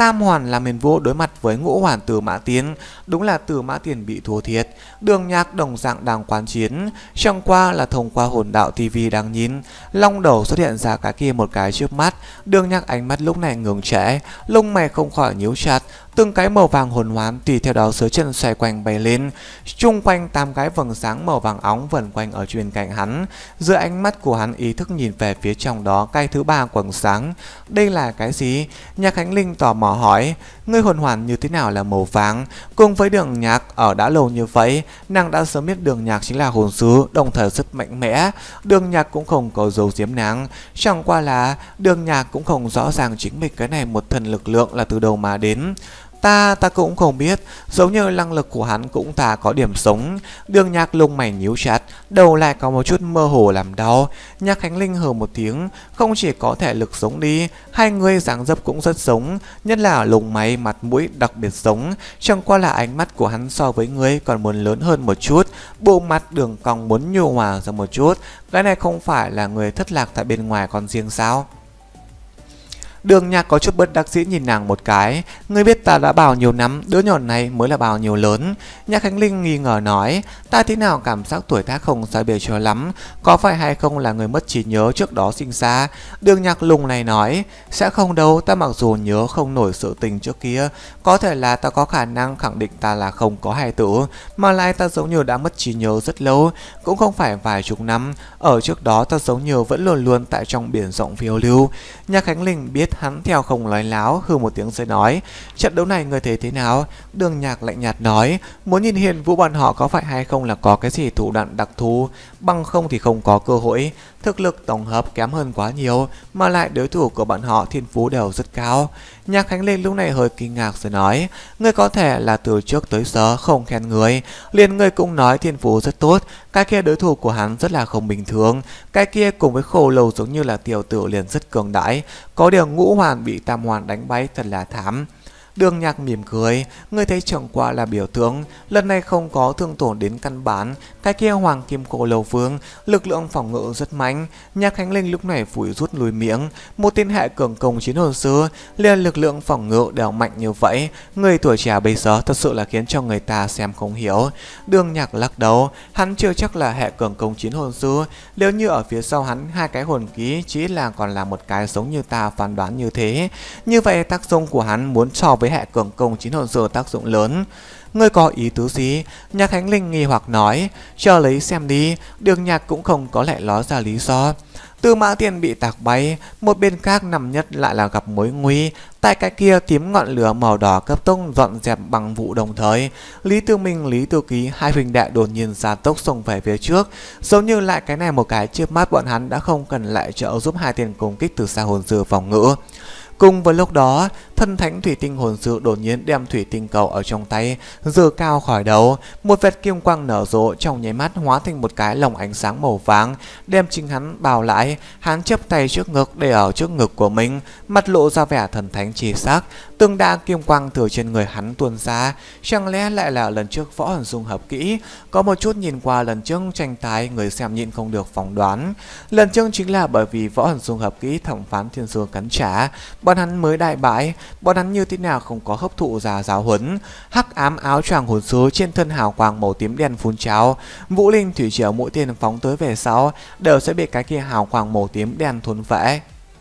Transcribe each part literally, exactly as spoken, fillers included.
Tam hoàn là Miền Vũ đối mặt với ngũ hoàn Từ Mã Tiên, đúng là Từ Mã Tiên bị thua thiệt. Đường Nhạc đồng dạng đang quán chiến, chẳng qua là thông qua hồn đạo tivi đang nhìn, long đầu xuất hiện ra cái kia một cái trước mắt. Đường Nhạc ánh mắt lúc này ngừng trễ, lông mày không khỏi nhíu chặt, từng cái màu vàng hồn hoán tùy theo đó dưới chân xoay quanh bay lên, chung quanh tám cái vầng sáng màu vàng óng vần quanh ở bên cạnh hắn. Giữa ánh mắt của hắn ý thức nhìn về phía trong đó cái thứ ba quầng sáng. Đây là cái gì? Nhạc Khánh Linh tò mò hỏi. Ngươi hồn hoàn như thế nào là màu vàng? Cùng với Đường Nhạc ở đã lâu như vậy, nàng đã sớm biết Đường Nhạc chính là hồn sứ, đồng thời rất mạnh mẽ. Đường Nhạc cũng không có giấu giếm nàng, chẳng qua là Đường Nhạc cũng không rõ ràng chính mình cái này một thần lực lượng là từ đâu mà đến. Ta, ta cũng không biết, giống như năng lực của hắn cũng ta có điểm sống. Đường Nhạc lông mày nhíu chặt, đầu lại có một chút mơ hồ làm đau. Nhạc Khánh Linh hừ một tiếng, không chỉ có thể lực sống đi, hai người dáng dấp cũng rất giống, nhất là lông mày, mặt mũi đặc biệt giống. Chẳng qua là ánh mắt của hắn so với ngươi còn muốn lớn hơn một chút, bộ mặt đường cong muốn nhu hòa ra một chút. Cái này không phải là người thất lạc tại bên ngoài còn riêng sao? Đường Nhạc có chút bất đắc dĩ nhìn nàng một cái. Ngươi biết ta đã bao nhiêu năm, đứa nhỏ này mới là bao nhiêu lớn? Nhạc Khánh Linh nghi ngờ nói. Ta thế nào cảm giác tuổi tác không sai biệt cho lắm, có phải hay không là người mất trí nhớ trước đó sinh ra? Đường Nhạc lùng này nói. Sẽ không đâu, ta mặc dù nhớ không nổi sự tình trước kia, có thể là ta có khả năng khẳng định ta là không có hài tử, mà lại ta giống như đã mất trí nhớ rất lâu, cũng không phải vài chục năm. Ở trước đó ta giống như vẫn luôn luôn tại trong biển rộng phiêu lưu. Nhạc Khánh Linh biết hắn theo không nói láo, hư một tiếng rồi nói. Trận đấu này người thấy thế nào? Đường Nhạc lạnh nhạt nói. Muốn nhìn Hiền Vũ bọn họ có phải hay không là có cái gì thủ đoạn đặc thù, bằng không thì không có cơ hội. Thực lực tổng hợp kém hơn quá nhiều, mà lại đối thủ của bọn họ thiên phú đều rất cao. Nhạc Khánh Linh lúc này hơi kinh ngạc rồi nói. Ngươi có thể là từ trước tới giờ không khen người, liền ngươi cũng nói thiên phú rất tốt. Cái kia đối thủ của hắn rất là không bình thường, cái kia cùng với Khô Lâu giống như là tiểu tử liền rất cường đại, có điều ngũ hoàn bị tam hoàn đánh bay thật là thảm. Đường Nhạc mỉm cười. Ngươi thấy chẳng qua là biểu tượng, lần này không có thương tổn đến căn bản. Cái kia Hoàng Kim Cổ Lầu Vương lực lượng phòng ngự rất mạnh. Nhạc Khánh Linh lúc này phủi rút lùi miệng. Một tên hệ cường công chiến hồn sư liền lực lượng phòng ngự đều mạnh như vậy, người tuổi trẻ bây giờ thật sự là khiến cho người ta xem không hiểu. Đường Nhạc lắc đầu. Hắn chưa chắc là hệ cường công chiến hồn sư, nếu như ở phía sau hắn hai cái hồn ký chỉ là còn là một cái giống như ta phán đoán như thế, như vậy tác dụng của hắn muốn so với hệ cường công chiến hồn sư tác dụng lớn. Ngươi có ý tứ gì? Nhạc Khánh Linh nghi hoặc nói. Chờ lấy xem đi. Đường Nhạc cũng không có lẽ nói ra lý do. Tư Mã Tiên bị tạc bay, một bên khác nằm nhất lại là gặp mối nguy. Tại cái kia tím ngọn lửa màu đỏ cấp tốc dọn dẹp bằng vụ đồng thời. Lý Tư Minh, Lý Tư Ký hai huynh đệ đột nhiên ra tốc xông về phía trước, giống như lại cái này một cái chớp mắt bọn hắn đã không cần lại trợ giúp hai tiền công kích từ xa hồn sư phòng ngự. Cùng với lúc đó, thân thánh thủy tinh hồn sư đột nhiên đem thủy tinh cầu ở trong tay giơ cao khỏi đầu, một vệt kim quang nở rộ trong nháy mắt hóa thành một cái lồng ánh sáng màu vàng, đem chính hắn bao lại. Hắn chắp tay trước ngực để ở trước ngực của mình, mặt lộ ra vẻ thần thánh chi sắc. Từng đa kim quang từ trên người hắn tuôn ra, chẳng lẽ lại là lần trước Võ Hồn Dung hợp kỹ? Có một chút nhìn qua lần trước tranh tài, người xem nhịn không được phỏng đoán. Lần trước chính là bởi vì Võ Hồn Dung hợp kỹ thẩm phán thiên dương cắn trả, bọn hắn mới đại bại. Bọn hắn như thế nào không có hấp thụ ra giáo huấn. Hắc ám áo choàng hồn sứ trên thân hào quang màu tím đen phun trào, vũ linh thủy triều mũi tên phóng tới về sau đều sẽ bị cái kia hào quang màu tím đen thôn vẽ.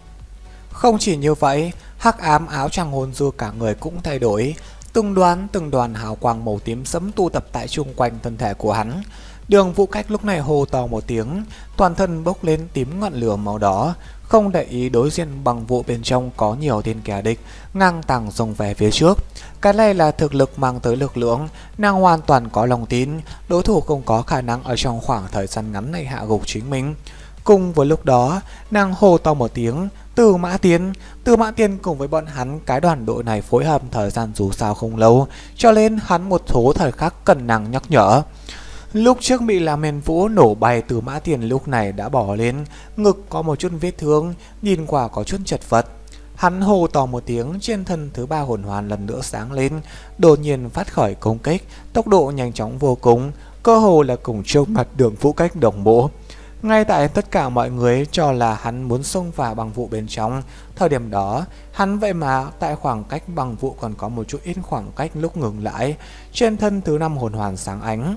Không chỉ như vậy, hắc ám áo choàng hồn sư cả người cũng thay đổi, từng đoàn từng đoàn hào quang màu tím sẫm tu tập tại chung quanh thân thể của hắn. Đường Vũ Cách lúc này hô to một tiếng, toàn thân bốc lên tím ngọn lửa màu đỏ, không để ý đối diện bằng vụ bên trong có nhiều tên kẻ địch ngang tàng xông về phía trước. Cái này là thực lực mang tới lực lượng, nàng hoàn toàn có lòng tin đối thủ không có khả năng ở trong khoảng thời gian ngắn này hạ gục chính mình. Cùng với lúc đó, nàng hô to một tiếng, Tư Mã Tiên. Tư Mã Tiên cùng với bọn hắn cái đoàn đội này phối hợp thời gian dù sao không lâu, cho nên hắn một số thời khắc cần nàng nhắc nhở. Lúc trước bị làm Miền Vũ nổ bay, Tư Mã Tiên lúc này đã bỏ lên, ngực có một chút vết thương, nhìn qua có chút chật vật. Hắn hô to một tiếng, trên thân thứ ba hồn hoàn lần nữa sáng lên, đột nhiên phát khởi công kích, tốc độ nhanh chóng vô cùng, cơ hồ là cùng trước mặt Đường Vũ Cách đồng bộ. Ngay tại tất cả mọi người cho là hắn muốn xông vào bằng vụ bên trong, thời điểm đó, hắn vậy mà tại khoảng cách bằng vụ còn có một chút ít khoảng cách lúc ngừng lại, trên thân thứ năm hồn hoàn sáng ánh.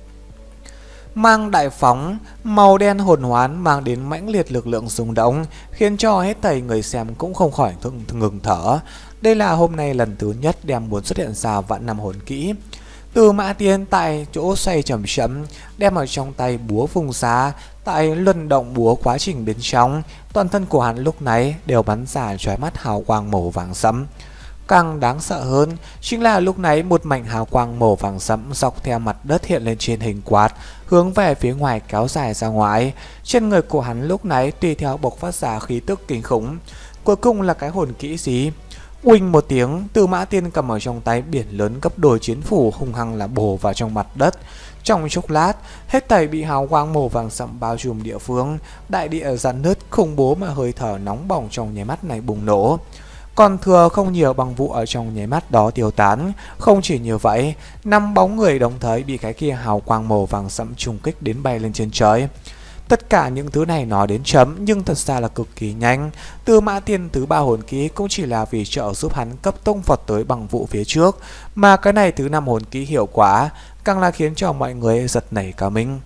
Mang đại phóng, màu đen hồn hoán mang đến mãnh liệt lực lượng rung động, khiến cho hết thảy người xem cũng không khỏi ngừng thở. Đây là hôm nay lần thứ nhất đem muốn xuất hiện ra vạn năm hồn kỹ. Từ Mã Tiến tại chỗ xoay chậm chậm, đem ở trong tay búa vùng ra, tại luân động búa quá trình bên trong, toàn thân của hắn lúc này đều bắn ra chói mắt hào quang màu vàng sẫm. Càng đáng sợ hơn chính là lúc này một mảnh hào quang màu vàng sẫm dọc theo mặt đất hiện lên trên hình quạt, hướng về phía ngoài kéo dài ra ngoài. Trên người của hắn lúc này tùy theo bộc phát ra khí tức kinh khủng. Cuối cùng là cái hồn kỹ gì? Uỳnh một tiếng, Từ Mã Tiên cầm ở trong tay biển lớn gấp đôi chiến phủ hung hăng là bổ vào trong mặt đất. Trong chốc lát, hết thảy bị hào quang màu vàng sẫm bao trùm địa phương, đại địa rạn nứt khủng bố mà hơi thở nóng bỏng trong nháy mắt này bùng nổ. Còn thừa không nhiều bằng vụ ở trong nháy mắt đó tiêu tán. Không chỉ như vậy, năm bóng người đồng thời bị cái kia hào quang màu vàng sẫm trùng kích đến bay lên trên trời. Tất cả những thứ này nói đến chấm nhưng thật ra là cực kỳ nhanh. Từ Mã Tiên thứ ba hồn kỹ cũng chỉ là vì trợ giúp hắn cấp tốc vọt tới bằng vụ phía trước, mà cái này thứ năm hồn kỹ hiệu quả càng là khiến cho mọi người giật nảy cả mình.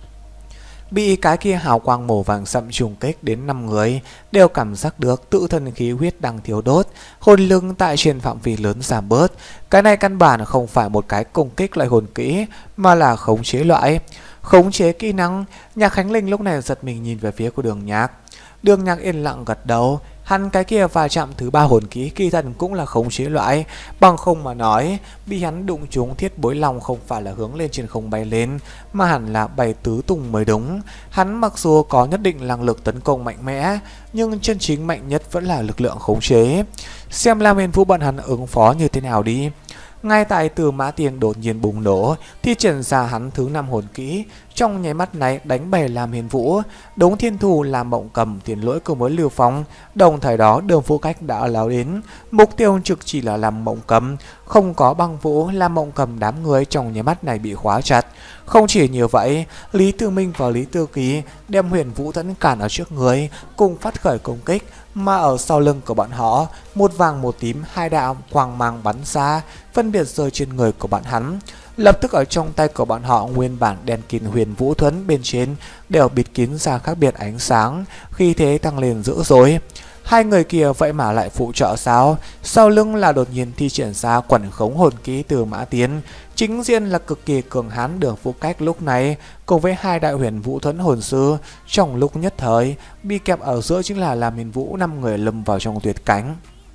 Bị cái kia hào quang màu vàng sẫm trùng kích đến năm người đều cảm giác được tự thân khí huyết đang thiếu đốt, hồn lực tại trên phạm vi lớn giảm bớt. Cái này căn bản không phải một cái công kích loại hồn kỹ, mà là khống chế loại. Khống chế kỹ năng. Nhạc Khánh Linh lúc này giật mình nhìn về phía của Đường Nhạc. Đường Nhạc yên lặng gật đầu. Hắn cái kia va chạm thứ ba hồn kỹ kỳ thần cũng là khống chế loại. Bằng không mà nói, bị hắn đụng trúng thiết bối lòng không phải là hướng lên trên không bay lên, mà hẳn là bay tứ tung mới đúng. Hắn mặc dù có nhất định năng lực tấn công mạnh mẽ, nhưng chân chính mạnh nhất vẫn là lực lượng khống chế. Xem Lam Hiên Vũ bọn hắn ứng phó như thế nào đi. Ngay tại Từ Mã Tiên đột nhiên bùng nổ, thi triển ra hắn thứ năm hồn kỹ, trong nháy mắt này đánh bể Lam Hiên Vũ, Đống Thiên Thù làm Mộng Cầm tiền lỗi cùng với Lưu Phong. Đồng thời đó Đường Vũ Cách đã lao đến, mục tiêu trực chỉ là làm Mộng Cầm, không có băng vũ làm Mộng Cầm đám người trong nháy mắt này bị khóa chặt. Không chỉ như vậy, Lý Tư Minh và Lý Tư Ký đem Huyền Vũ Thuẫn cản ở trước người, cùng phát khởi công kích, mà ở sau lưng của bọn họ, một vàng một tím hai đạo quang mang bắn ra, phân biệt rơi trên người của bọn hắn. Lập tức ở trong tay của bọn họ nguyên bản đèn kín Huyền Vũ Thuẫn bên trên đều bịt kín ra khác biệt ánh sáng, khi thế tăng lên dữ dội. Hai người kia vậy mà lại phụ trợ sao? Sau lưng là đột nhiên thi triển ra quẩn khống hồn kỹ Từ Mã Tiến. Chính diện là cực kỳ cường hán Đường Vũ Cách lúc này cùng với hai đại Huyền Vũ Thuẫn hồn sư, trong lúc nhất thời bị kẹp ở giữa chính là Lam Hiên Vũ năm người lâm vào trong tuyệt cảnh.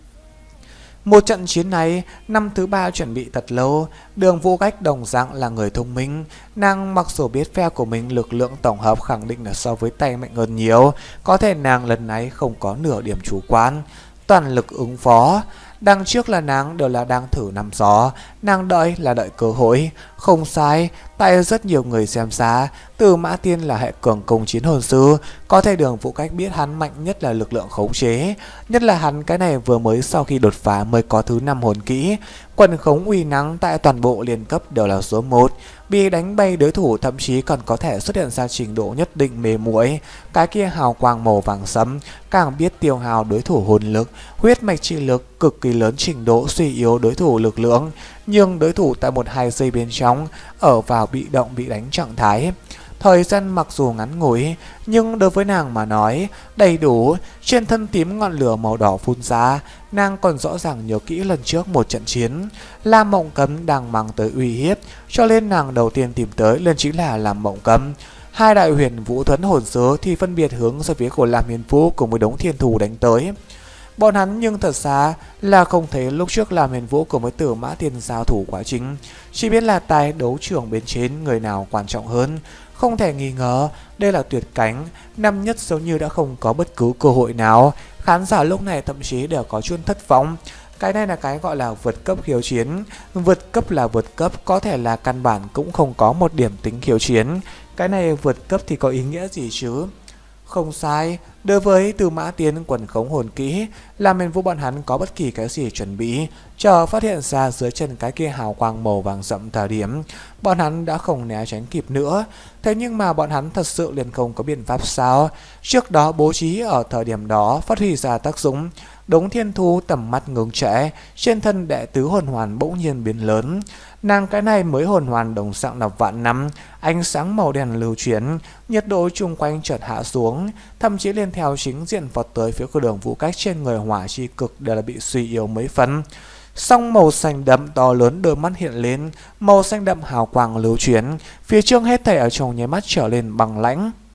Một trận chiến này, năm thứ ba chuẩn bị thật lâu. Đường Vũ Cách đồng dạng là người thông minh. Nàng mặc dù biết phe của mình lực lượng tổng hợp khẳng định là so với tay mạnh hơn nhiều, có thể nàng lần này không có nửa điểm chủ quan, toàn lực ứng phó. Đằng trước là nàng đều là đang thử nằm gió, nàng đợi là đợi cơ hội. Không sai, tại rất nhiều người xem xa, Từ Mã Tiên là hệ cường công chiến hồn sư, có thể Đường Vũ Cách biết hắn mạnh nhất là lực lượng khống chế, nhất là hắn cái này vừa mới sau khi đột phá mới có thứ năm hồn kỹ. Quần khống uy năng tại toàn bộ liên cấp đều là số một, bị đánh bay đối thủ thậm chí còn có thể xuất hiện ra trình độ nhất định mê muội. Cái kia hào quang màu vàng sẫm càng biết tiêu hao đối thủ hồn lực, huyết mạch chi lực cực kỳ lớn trình độ suy yếu đối thủ lực lượng, nhưng đối thủ tại một hai giây bên trong ở vào bị động bị đánh trạng thái. Thời gian mặc dù ngắn ngủi, nhưng đối với nàng mà nói đầy đủ. Trên thân tím ngọn lửa màu đỏ phun ra, nàng còn rõ ràng nhớ kỹ lần trước một trận chiến, Lam Mộng Cầm đang mang tới uy hiếp, cho nên nàng đầu tiên tìm tới lên chính là Lam Mộng Cầm. Hai đại Huyền Vũ Thuẫn hồn sứ thì phân biệt hướng ra phía của Lam Hiên Vũ cùng với Đống Thiên Thù đánh tới. Bọn hắn nhưng thật ra là không thấy lúc trước Lam Hiên Vũ cùng với Từ Mã Tiên giao thủ quá trình, chỉ biết là tài đấu trưởng bên trên người nào quan trọng hơn. Không thể nghi ngờ, đây là tuyệt cảnh, năm nhất giống như đã không có bất cứ cơ hội nào. Khán giả lúc này thậm chí đều có chút thất vọng. Cái này là cái gọi là vượt cấp khiêu chiến. Vượt cấp là vượt cấp, có thể là căn bản cũng không có một điểm tính khiêu chiến. Cái này vượt cấp thì có ý nghĩa gì chứ? Không sai, đối với Tư Mã Tiến, quần khống hồn kỹ làm mền vũ bọn hắn có bất kỳ cái gì chuẩn bị, chờ phát hiện ra dưới chân cái kia hào quang màu vàng rậm thời điểm, bọn hắn đã không né tránh kịp nữa. Thế nhưng mà bọn hắn thật sự liền không có biện pháp sao? Trước đó bố trí ở thời điểm đó phát huy ra tác dụng. Đống Thiên Thu tầm mắt ngưng trệ, trên thân đệ tứ hồn hoàn bỗng nhiên biến lớn. Nàng cái này mới hồn hoàn đồng dạng là vạn năm, ánh sáng màu đen lưu chuyển, nhiệt độ chung quanh chợt hạ xuống, thậm chí liên theo chính diện vọt tới phía của Đường Vũ Cách trên người hỏa chi cực đều là bị suy yếu mấy phần. Song màu xanh đậm to lớn đôi mắt hiện lên, màu xanh đậm hào quang lưu chuyển, phía trước hết thảy ở trong nháy mắt trở lên bằng lãnh.